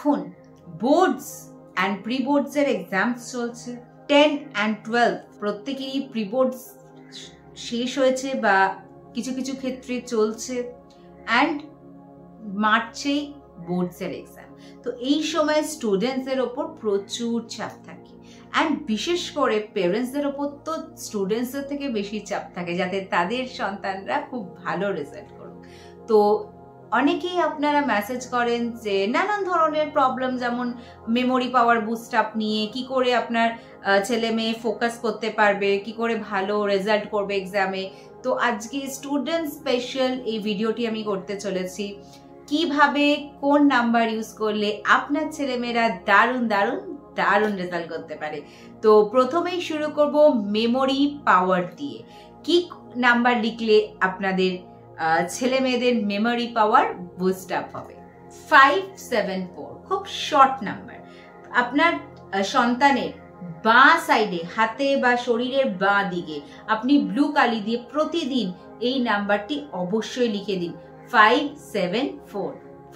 এখন boards and pre boards এর exams চলছে। 10 and 12 প্রত্যেকেরই প্রি বোর্ডস শেষ হয়েছে বা কিছু কিছু ক্ষেত্রে চলছে, অ্যান্ড মার্চেই বোর্ডস এর এক্সাম। তো এই সময় স্টুডেন্টসদের ওপর প্রচুর চাপ থাকে, অ্যান্ড বিশেষ করে পেরেন্টসদের ওপর তো স্টুডেন্টসদের থেকে বেশি চাপ থাকে যাতে তাদের সন্তানরা খুব ভালো রেজাল্ট করুক। তো অনেকেই আপনারা মেসেজ করেন যে নানান ধরনের প্রবলেম, যেমন মেমোরি পাওয়ার বুস্ট আপ নিয়ে, কি করে আপনার ছেলে মেয়ে ফোকাস করতে পারবে, কি করে ভালো রেজাল্ট করবে এক্সামে। তো আজকে স্টুডেন্ট স্পেশাল এই ভিডিওটি আমি করতে চলেছি, কিভাবে কোন নাম্বার ইউজ করলে আপনার ছেলেমেয়েরা দারুণ দারুণ দারুণ রেজাল্ট করতে পারে। তো প্রথমেই শুরু করব মেমোরি পাওয়ার দিয়ে। কি নাম্বার লিখলে আপনাদের ছেলে মেয়েদের মেমোরি পাওয়ার বুস্ট আপ হবে? 574, খুব শর্ট নাম্বার। আপনার সন্তানের বাঁ সাইডে, হাতে বা শরীরের বাঁ দিকে আপনি ব্লু কালি দিয়ে প্রতিদিন এই নাম্বারটি অবশ্যই লিখে দিন, 574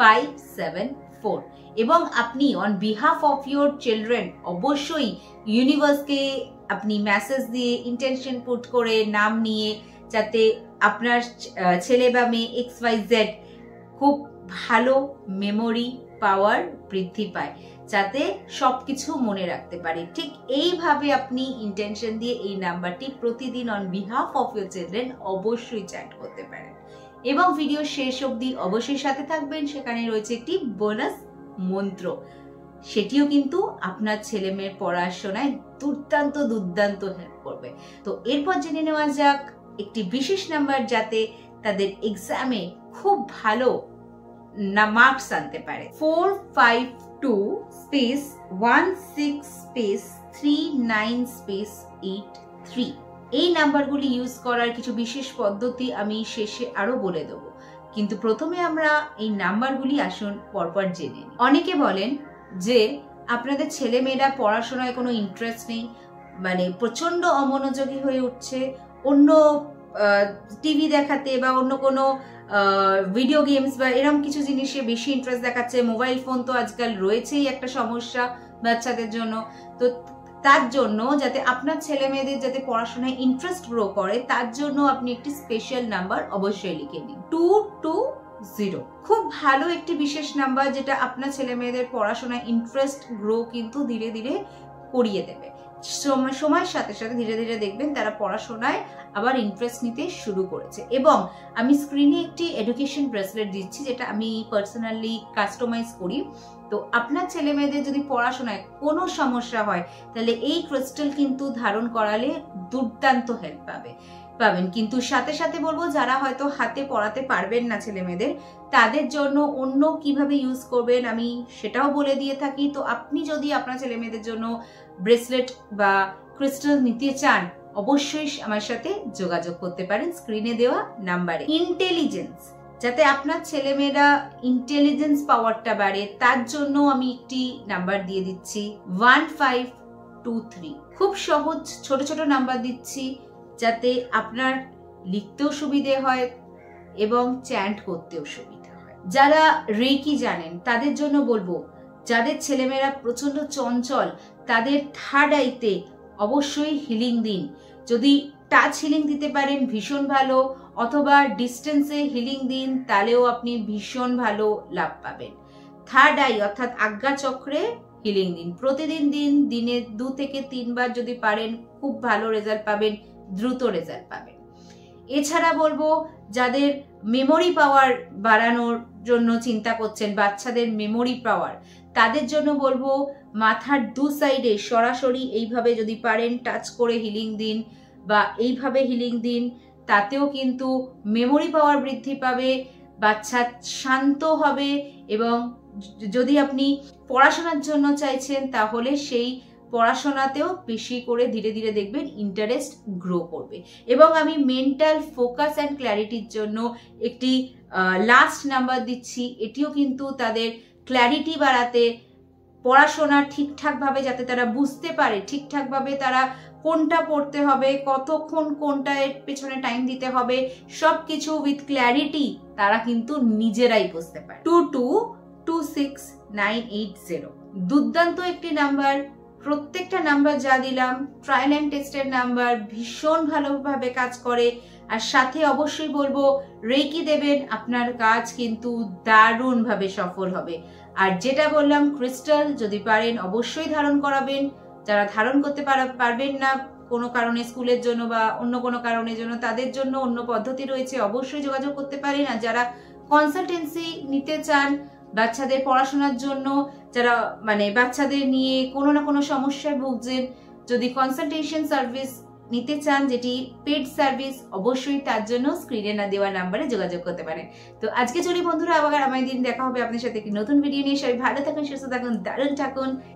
574। এবং আপনি on behalf of your children অবশ্যই ইউনিভার্সকে আপনি মেসেজ দিয়ে ইন্টেনশন পুট করে নাম নিয়ে, যাতে আপনার ছেলে বা মেয়ে XYZ খুব ভালো মেমোরি পাওয়ার বৃদ্ধি পায়, যাতে সবকিছু মনে রাখতে পারে। ঠিক এইভাবে আপনি ইন্টেনশন দিয়ে এই নাম্বারটি প্রতিদিন on behalf of your children অবশ্যই চ্যান্ট করতে পারেন। এবং ভিডিও শেষ অবধি অবশ্যই সাথে থাকবেন, সেখানে রয়েছে একটি বোনাস মন্ত্র, সেটিও কিন্তু আপনার ছেলে মেয়ের পড়াশোনায় দুর্দান্ত দুর্দান্ত হেল্প করবে। তো এরপর জেনে নেওয়া যাক একটি বিশেষ নাম্বার যাতে তাদের এক্সামে খুব ভালো মার্কস আনতে পারে। 452 স্পেস 16 স্পেস 39 স্পেস 83। এই নাম্বারগুলি ইউজ করার কিছু বিশেষ পদ্ধতি আমি শেষে আরো বলে দেবো, কিন্তু প্রথমে আমরা এই নাম্বারগুলি আসুন পরপর জেনে নিই। অনেকে বলেন যে আপনাদের ছেলে মেয়েরা পড়াশোনায় কোনো ইন্টারেস্ট নেই, মানে প্রচন্ড অমনোযোগী হয়ে উঠছে, অন্য টিভি দেখাতে বা অন্য কোনো ভিডিও গেমস বা এরকম কিছু জিনিসে বেশি ইন্টারেস্ট দেখাচ্ছে। মোবাইল ফোন তো আজকাল রয়েছেই একটা সমস্যা বাচ্চাদের জন্য। তো তার জন্য যাতে আপনার ছেলে মেয়েদের যাতে পড়াশোনায় ইন্টারেস্ট গ্রো করে, তার জন্য আপনি একটি স্পেশাল নাম্বার অবশ্যই লিখে নিন, 220। খুব ভালো একটি বিশেষ নাম্বার, যেটা আপনার ছেলে মেয়েদের পড়াশোনায় ইন্টারেস্ট গ্রো কিন্তু ধীরে ধীরে করিয়ে দেবে। সময়ের সাথে সাথে ধীরে ধীরে দেখবেন তারা পড়াশোনায় আবার ইন্টারেস্ট নিতে শুরু করেছে। এবং আমি স্ক্রিনে একটি এডুকেশন ব্রেসলেট দিচ্ছি, যেটা আমি পার্সোনালি কাস্টমাইজ করি। তো আপনার ছেলে মেয়েদের যদি পড়াশোনায় কোনো সমস্যা হয়, তাহলে এই ক্রিস্টাল কিন্তু ধারণ করালে দুর্দান্ত হেল্প পাবেন। কিন্তু সাথে সাথে বলবো, যারা হয়তো হাতে পড়াতে পারবেন না ছেলে মেয়েদের, তাদের জন্য অন্য কিভাবে ইউজ করবেন আমি সেটাও বলে দিয়ে থাকি। তো আপনি যদি আপনার ছেলে মেয়েদের জন্য ব্রেসলেট বা ক্রিস্টাল নিতে চান, অবশ্যই আমার সাথে যোগাযোগ করতে পারেন স্ক্রিনে দেওয়া নাম্বারে। ইন্টেলিজেন্স, যাতে আপনার ছেলেমেয়েরা ইন্টেলিজেন্স পাওয়ারটা বাড়ে, তার জন্য আমি একটি নাম্বার দিয়ে দিচ্ছি, 1523। খুব সহজ ছোট ছোট নাম্বার দিচ্ছি, যাতে আপনার লিখতেও সুবিধে হয় এবং চ্যান্ট করতেও সুবিধা হয়। যারা রেকি জানেন তাদের জন্য বলবো, যাদের ছেলেমেয়েরা প্রচন্ড চঞ্চল, তাদের থার্ড আইতে অবশ্যই হিলিং দিন। যদি টাচ হিলিং দিতে পারেন ভীষণ ভালো, অথবা ডিস্টেন্সে হিলিং দিন, তাহলেও আপনি ভীষণ ভালো লাভ পাবেন। থার্ড আই অর্থাৎ আজ্ঞা চক্রে হিলিং দিন, প্রতিদিন দিনে 2 থেকে 3 বার যদি পারেন, খুব ভালো রেজাল্ট পাবেন, দ্রুত রেজাল্ট পাবেন। এছাড়া বলবো, যাদের মেমোরি পাওয়ার বাড়ানোর জন্য চিন্তা করছেন, বাচ্চাদের মেমোরি পাওয়ার, তাদের জন্য বলবো মাথার 2 সাইডে সরাসরি এইভাবে যদি পারেন টাচ করে হিলিং দিন, বা এইভাবে হিলিং দিন, তাতেও কিন্তু মেমোরি পাওয়ার বৃদ্ধি পাবে, বাচ্চা শান্ত হবে। এবং যদি আপনি পড়াশোনার জন্য চাইছেন, তাহলে সেই পড়াশোনাতেও বেশি করে ধীরে ধীরে দেখবেন ইন্টারেস্ট গ্রো করবে। এবং আমি মেন্টাল ফোকাস অ্যান্ড ক্ল্যারিটির জন্য একটি লাস্ট নাম্বার দিচ্ছি, এটিও কিন্তু তাদের ক্ল্যারিটি বাড়াতে, পড়াশোনা ঠিকঠাকভাবে যাতে তারা বুঝতে পারে, ঠিকঠাকভাবে তারা কোনটা পড়তে হবে, কতক্ষণ কোনটার পেছনে টাইম দিতে হবে, সবকিছু উইথ ক্ল্যারিটি তারা কিন্তু নিজেরাই বুঝতে পারে। 22 26980। দুর্দান্ত একটি নাম্বার, প্রত্যেকটা নাম্বার যা দিলাম ট্রায়াল অ্যান্ড টেস্টের নাম্বার, ভীষণ ভালোভাবে কাজ করে। আর সাথে অবশ্যই বলবো রেকি দেবেন, আপনার কাজ কিন্তু দারুণভাবে সফল হবে। আর যেটা বললাম ক্রিস্টাল যদি পারেন অবশ্যই ধারণ করাবেন। যারা ধারণ করতে পারবেন না কোনো কারণে, স্কুলের জন্য বা অন্য কোনো কারণের জন্য, তাদের জন্য অন্য পদ্ধতি রয়েছে, অবশ্যই যোগাযোগ করতে পারেন। আর যারা কনসালটেন্সি নিতে চান বাচ্চাদের পড়াশোনার জন্য, যারা মানে বাচ্চাদের নিয়ে কোনো না কোনো সমস্যায় ভুগছেন, যদি কনসালটেশন সার্ভিস নিতে চান যেটি পেড সার্ভিস, অবশ্যই তার জন্য স্ক্রিনে না দেওয়া নাম্বারে যোগাযোগ করতে পারেন। তো আজকে চলি বন্ধুরা, আবার আমার দিন দেখা হবে আপনার সাথে একটি নতুন ভিডিও নিয়ে। সবাই ভালো থাকুন, সুস্থ থাকুন, দারুণ থাকুন।